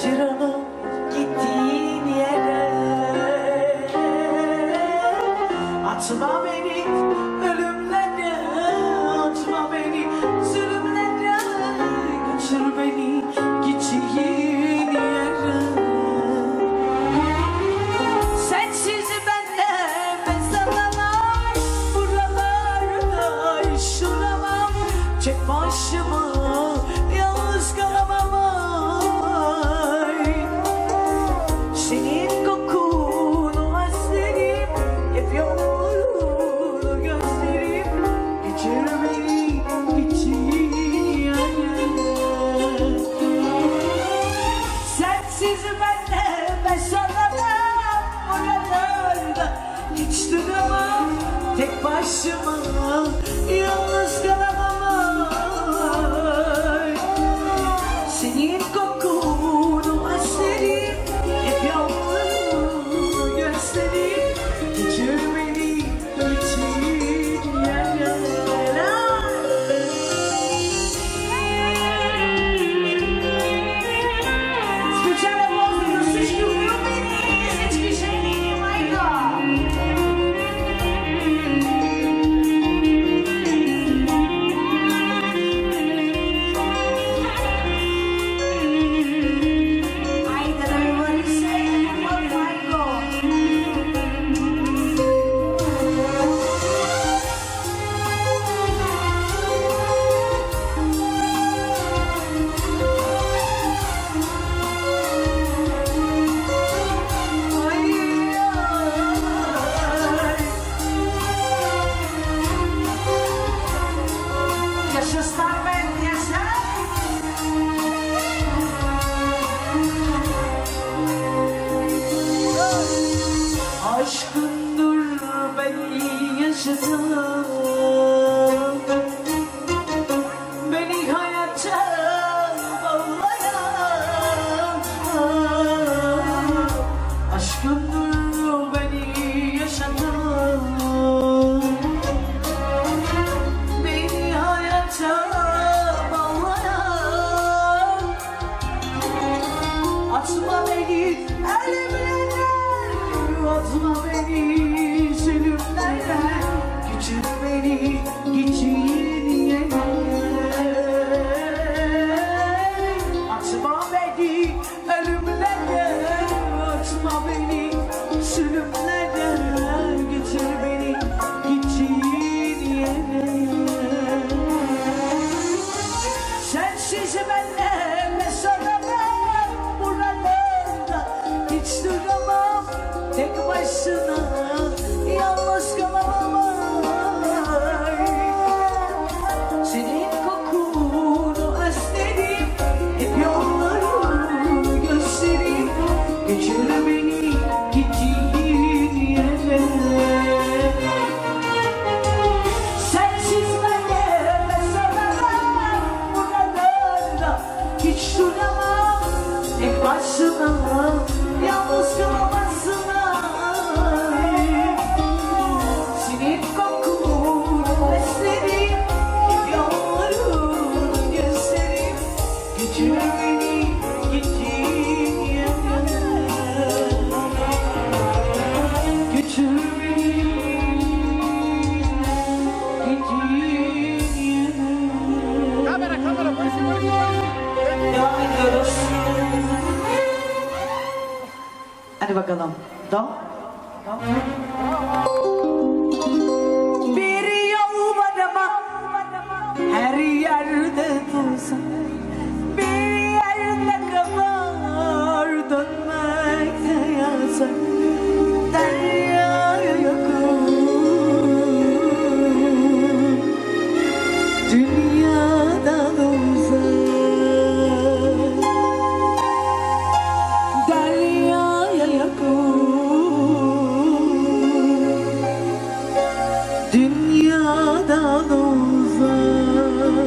Götür onu gittiğin yere. Atma beni ölümlere, atma beni zulümlere. Götür beni gittiğin yere. Sensiz ben nefes alamam, buralarda yaşayamam. Tek başıma yalnız kalamam. Ay. Senin kokunu özlerim, hep yolunu gözlerim. Geçir beni gittiğin yere. Sensiz ben nefes alamam, buralarda hiç duramam. Tek başıma yalnız kalamam. Ay. Senin kokunu özlerim, hep yolunu gözlerim. Geçir beni gittiğin yere. Specjalne pozdrow dla wszystkich ulubionych muzyczki Żeni Majka. Aşkındır beni yaşatan, beni hayata bağlayan. Aşkındır beni yaşatan, beni hayata bağlayan. Atma beni ölümlere, atma beni zulümlere. Götür beni gittiğin yere. Atma beni ölümlere, atma beni zulümlere. Götür beni gittiğin yere. Sensiz ben nefes alamam, buralarda hiç duramam. Tek başına yalnız kalamam. Ay. Senin kokunu özlerim, hep yollarını gösterim. Geçir beni gittiğin yere. Sensiz ben nefes alamam, buralarda hiç duramam. Tek başına yalnız kalamazsın. Senin kokunu özlerim, hep yollarını gözlerim. Götür beni gittiğin yere. Götür beni gittiğin yere. Kamera, polisi. Devam ediyoruz. Hadi bakalım. Do. Bir yol var ama her yerde dursa, bir yerde kadar dönmekte yazar. Deryaya yakın, dünyadan uzak. Deryaya yakın, dünyadan uzak.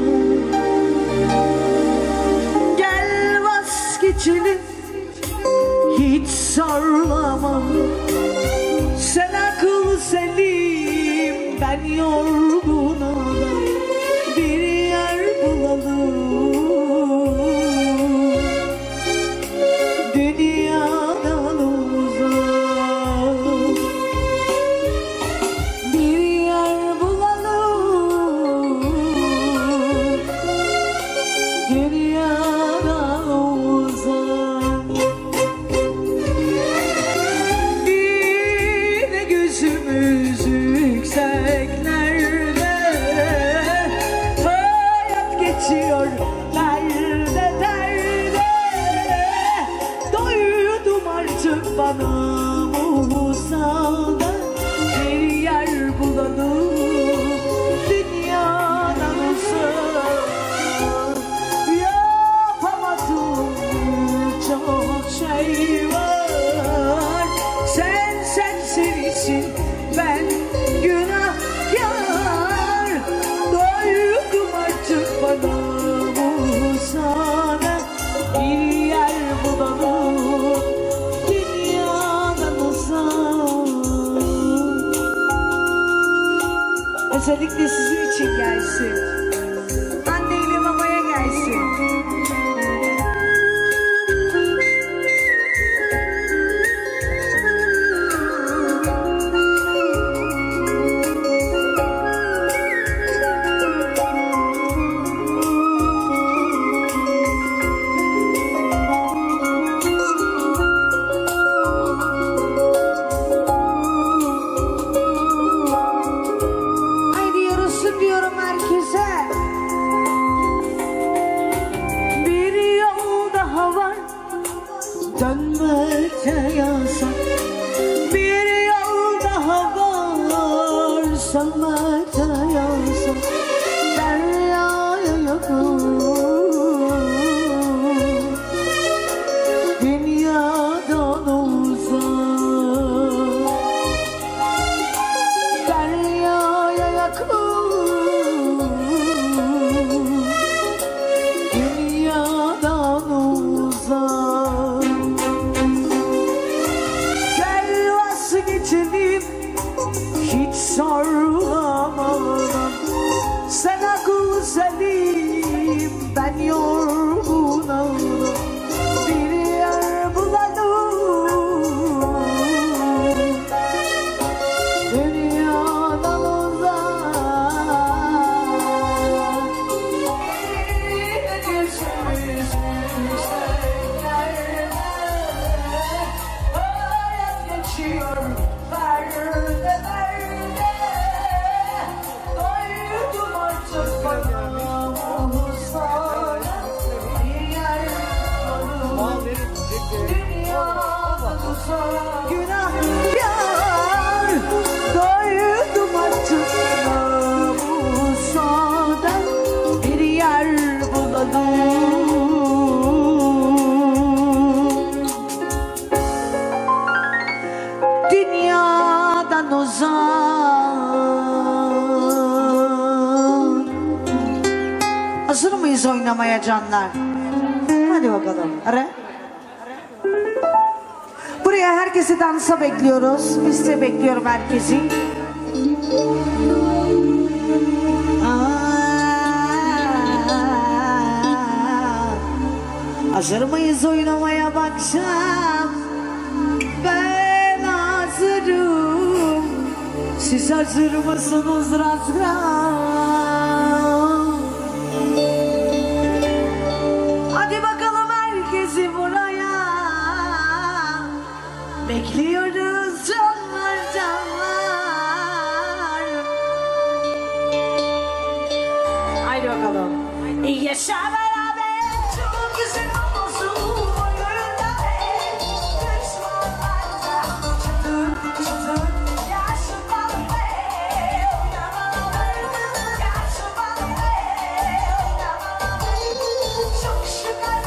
Gel vazgeçelim, hiç sormama. Sen akıl selim, ben yorgun adam. Bir yer bulalım. özellikle sizin için gelsin. Anneyle babaya gelsin. Dönmekte yasak bir yol daha var, sönmekte yasak deryaya yakın, dünyadan uzak, deryaya yakın, dünyadan uzak. Hiç sorulamadan sen akıl selim, ben yorgun ağlam, bir yer bulalım dünyadan uzak. Geçeriz hayat geçiyor. Günah yar, doydum artık namusadan, bir yer bulalım dünyadan uzak. Hazır mıyız oynamaya canlar? Hadi bakalım. Ara. Buraya herkesi dansa bekliyoruz. Biz de bekliyorum herkesi. Hazır mıyız oynamaya bakacağım? Ben hazırım. Siz hazır mısınız Razgram? Hadi bakalım herkesi buraya. Bekliyoruz canlar canlar. Haydi bakalım. Yaşa beraber. Çok güzel olsun. Oyunda düşmanlarla çıtır çıtır. Yaşa beraber. Yaşa beraber. Çok şükür.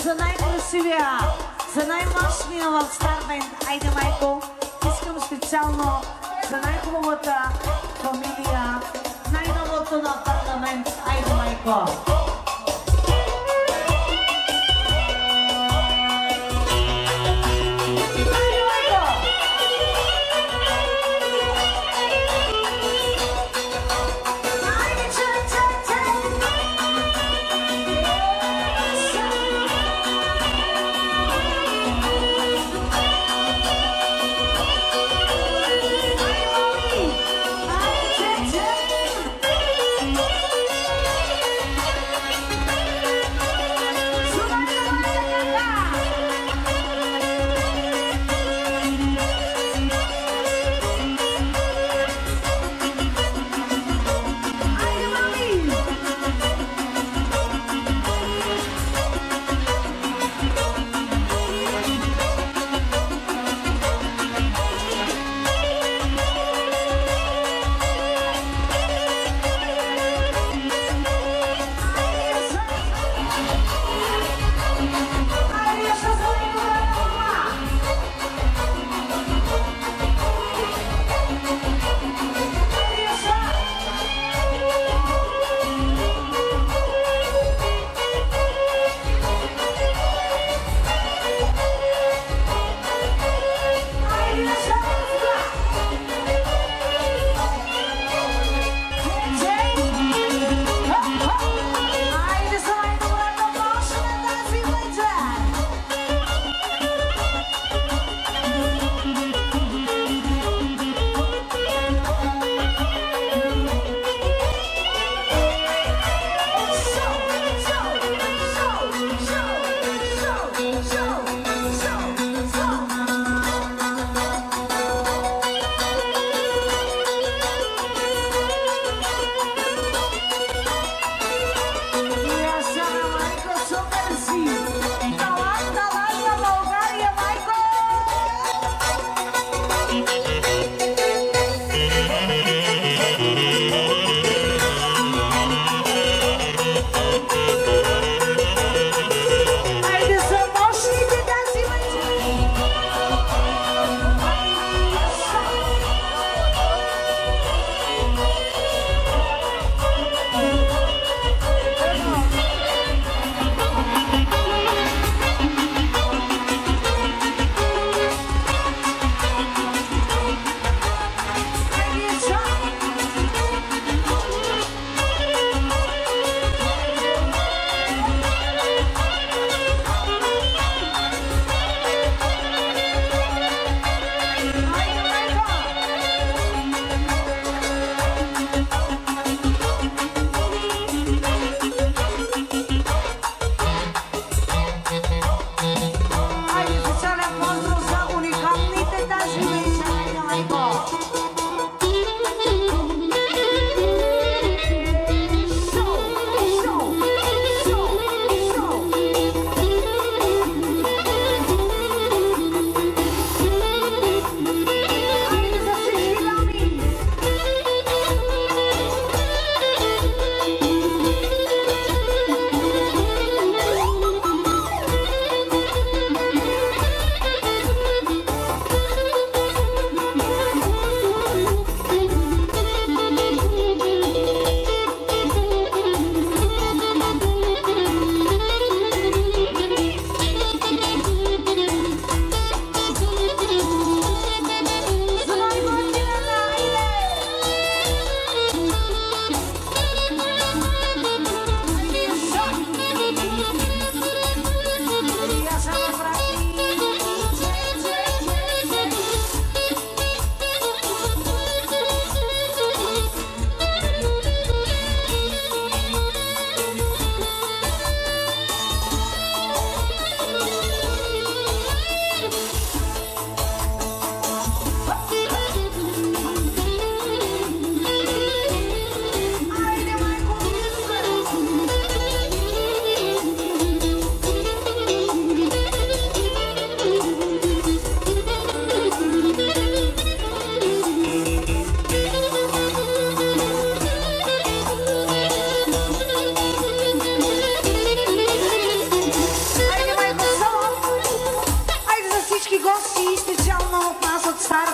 за най-красивия, за най-мощния в Старбенд. Айде, майко, искам специално за най-хубавата фамилия, най-новото на парламент. Айде, майко.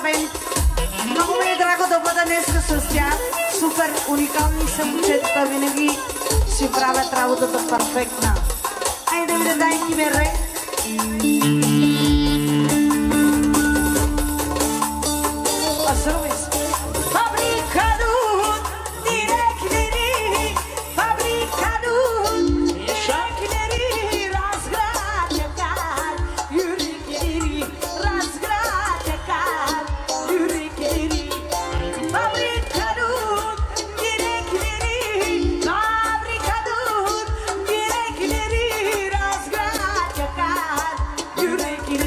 Band. Много ми е драго да бъда днеска с тях. Супер уникални са момчетата, винаги си правят работата перфектна. Айде ми да дайки ми ред. Асървис. Fabricador, direkleri, fabricador, direkleri, razgradekar, yürekleri, razgradekar, yürekleri. Fabricador, direkleri, fabricador, direkleri, razgradekar, yürekleri.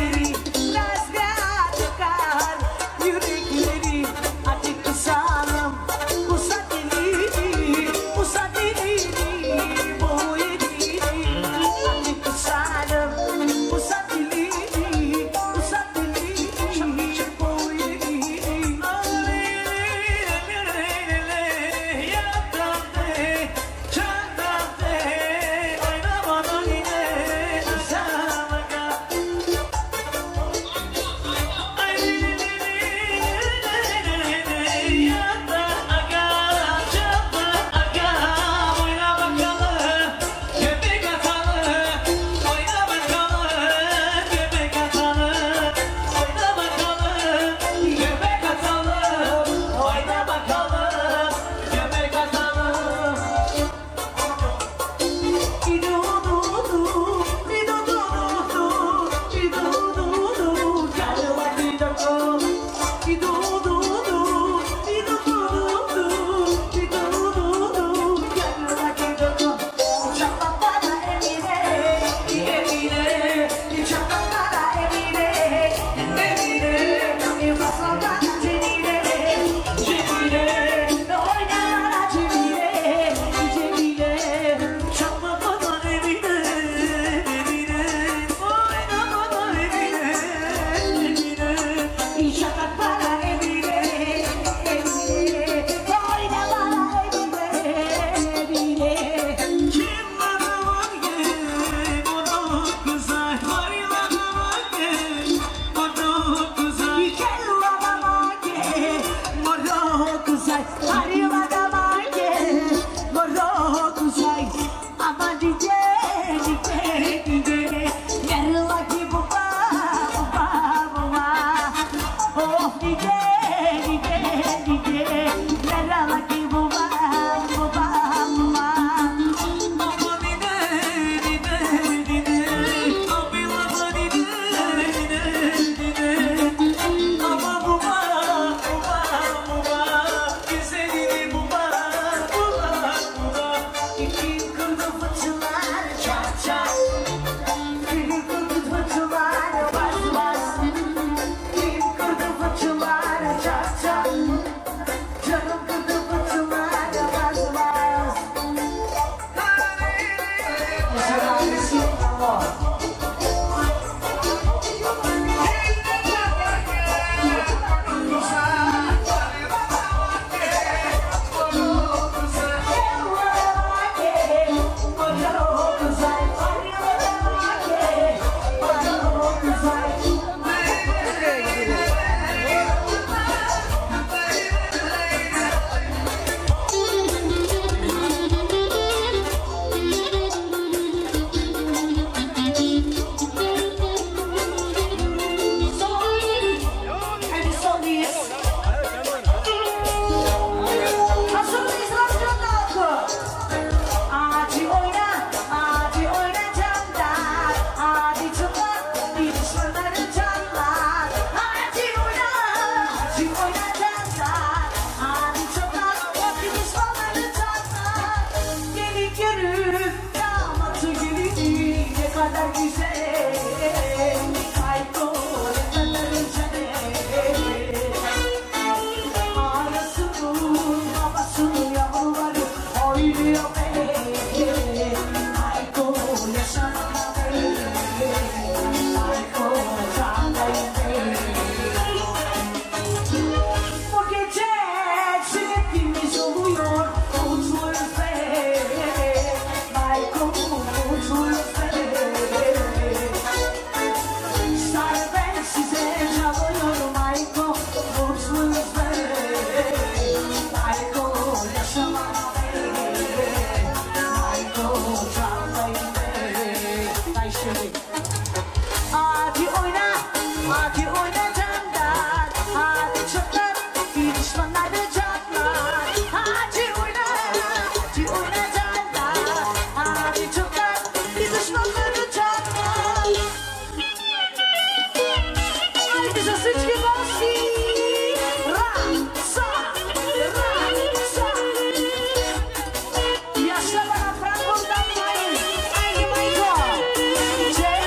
şimdi. Hadi oyna, hadi oyna canlar. Hadi çatlar, bir düşmanları çatlar. Hadi oyna canlar. Hadi çatlar, bir düşmanları çatlar. Ajde za всички гости! Ra-sa! Ra-sa! Я ще да направам да май! Айде, майко! Че?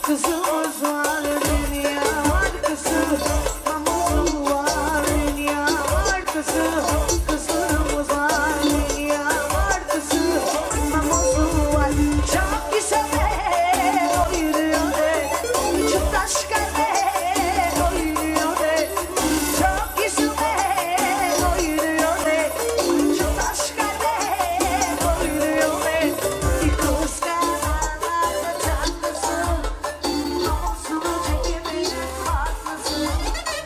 kızımız var, dünya var kızı, namusu var, dünya var kızı, kızımız var, dünya var kızı, namusu var. Çok güzel oynuyor de, çok taşka oynuyor de, çok güzel oynuyor de, çok taşka oynuyor de. İkos kanalda çarpısın, namusunu çekemeyin haklısın.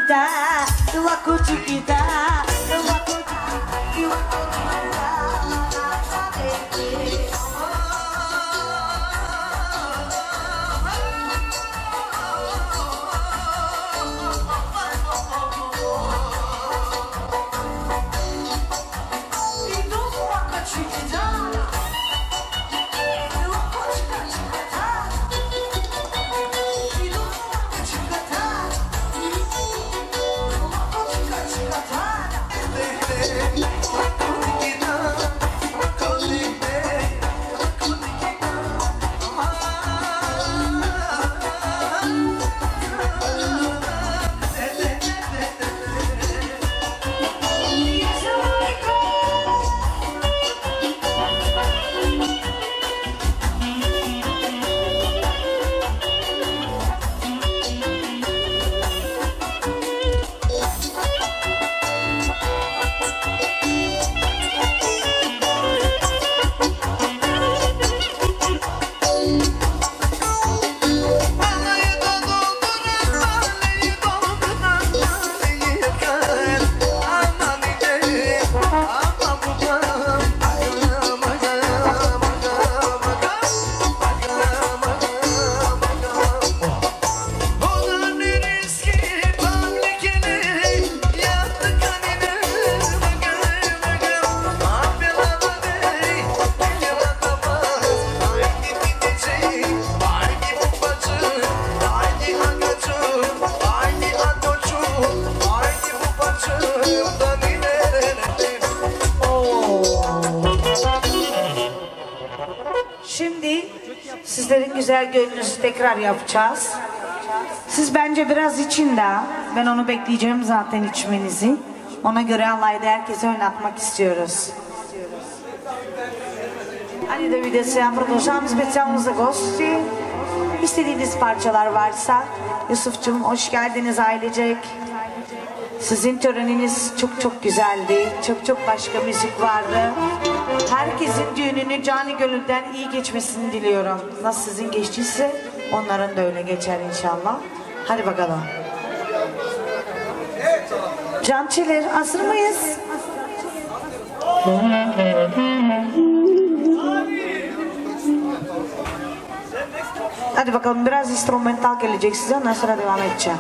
chiquita, guaco chiquita, guaco Şimdi sizlerin güzel gönlünüzü tekrar yapacağız. Siz bence biraz için daha. Ben onu bekleyeceğim zaten içmenizi. Ona göre Allah'ı da herkese oynatmak istiyoruz. Hani de bir de продолжаем специально за гости. İstediğiniz parçalar varsa Yusuf'cum hoş geldiniz ailecek. Sizin töreniniz çok çok güzeldi. Çok çok başka müzik vardı. Herkesin düğününü canı gönülden iyi geçmesini diliyorum. Nasıl sizin geçtiyse onların da öyle geçer inşallah. Hadi bakalım. Cançiler hazır mıyız? Hadi bakalım biraz instrumental gelecek size ondan sonra devam edeceğim.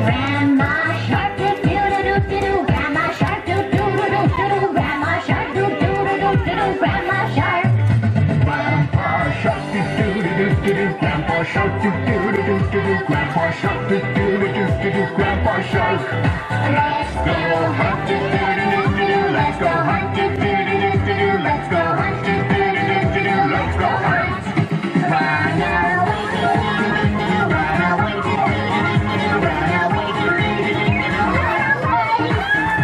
Grandma Shark, do do do do do. Grandma Shark, do do do do do. Grandma Shark, do do do do do. Grandma Shark. Grandpa Shark, do do do do do. Grandpa Shark, do do do do do. Grandpa Shark, do do do do do. Grandpa Shark. Let's go hunt, do do do do do. Let's go hunt, do do do do do. Let's go hunt, do do do do do. Let's go hunt. Run away, do do do do. Run away, do do do do. Run away, do do do do. Run away.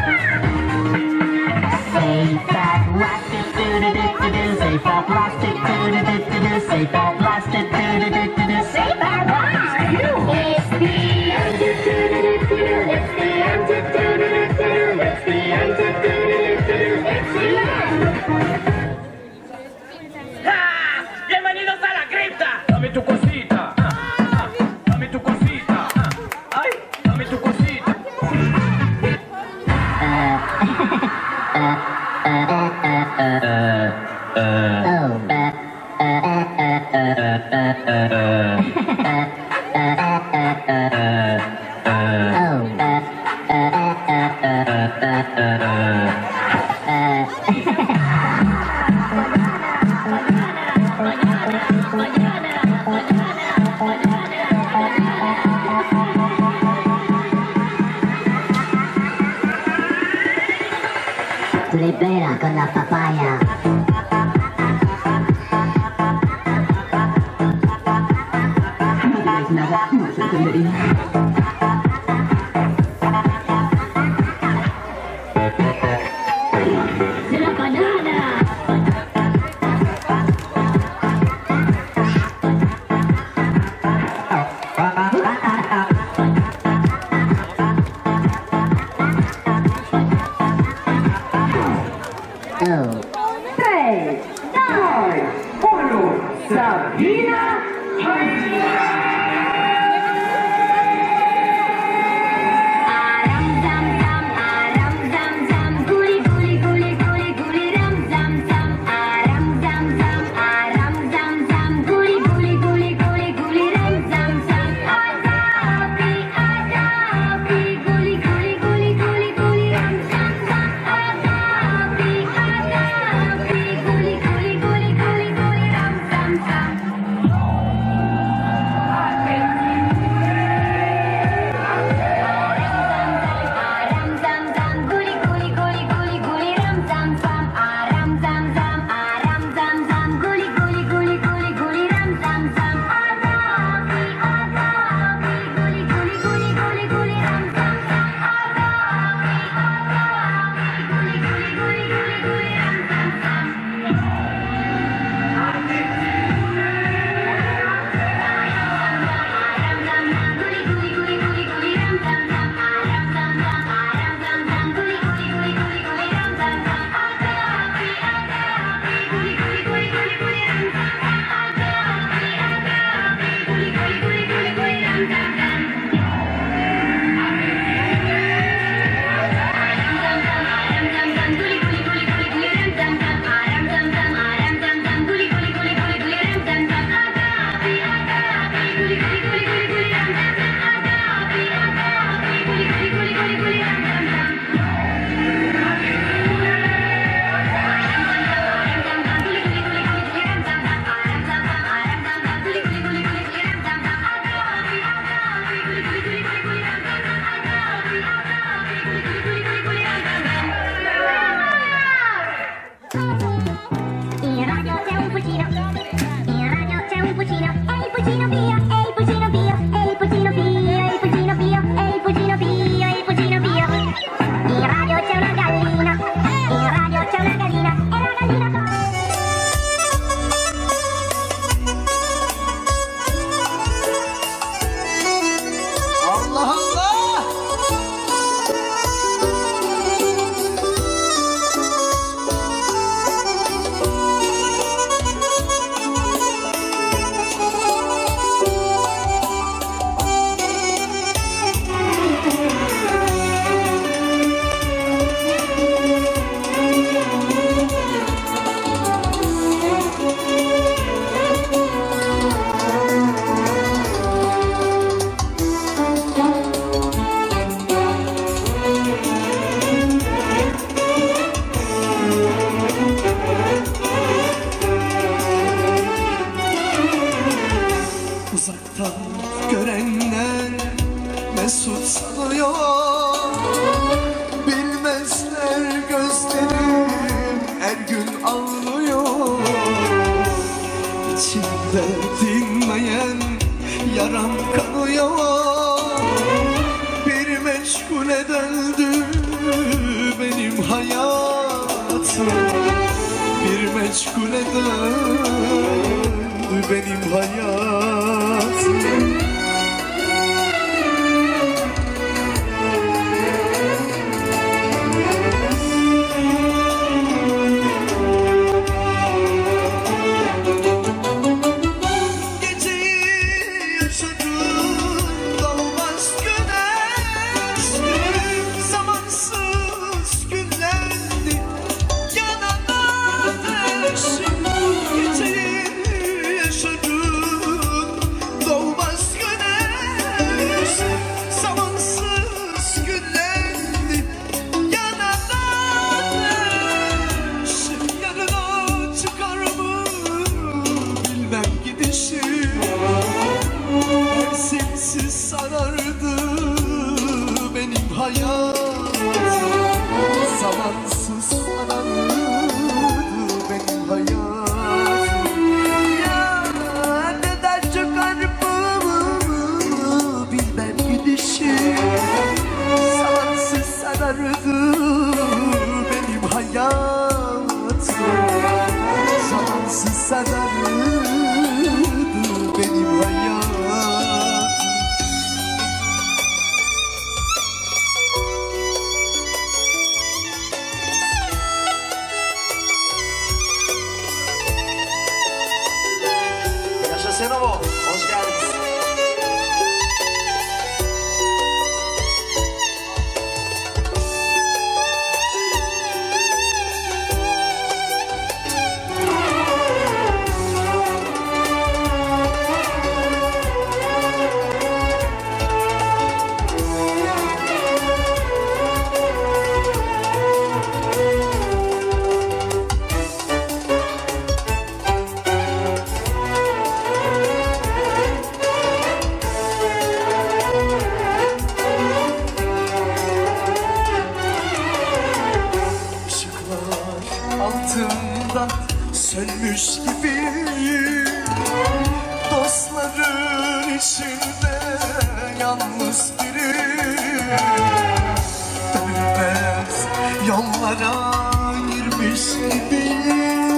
Safe at last, do do do do do. Safe at last, do do do do do. Safe at last, do do do do do. Safe at last. It's the end, do do do do do. It's the end, do do do do do. It's the end, do do do do do. It's the end. ¡Ah! ¡Bienvenidos a la cripta! Dame tu cosita, dame tu cosita, ay, dame tu cosita. Libera con la papaya. No digáis nada, no os entendería. ¡De la banana! Oh. 3, 2, 1, Sabina. mesut sanıyor. Bilmezler gözlerim her gün ağlıyor. İçimde dinmeyen yaram kanıyor. Bir meşgule döndü benim hayatım. Bir meşgule döndü benim hayatım. Sarardı benim hayatım. Zamansız sarardı benim hayatım. Ya neden çıkarımı bilmem gidişim. Zamansız sarardı benim hayatım. Zamansız sarardı benim hayatım. Senovo, hoş geldiniz. Altında sönmüş gibi dostların içinde yalnız biri. Dönmez yollara girmiş gibi